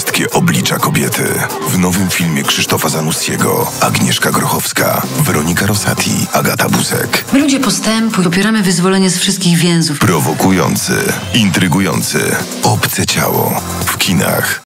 wszystkie oblicza kobiety. W nowym filmie Krzysztofa Zanussiego Agnieszka Grochowska, Weronika Rosati, Agata Busek. My, ludzie postępu, popieramy wyzwolenie z wszystkich więzów. Prowokujący, intrygujący, obce ciało w kinach.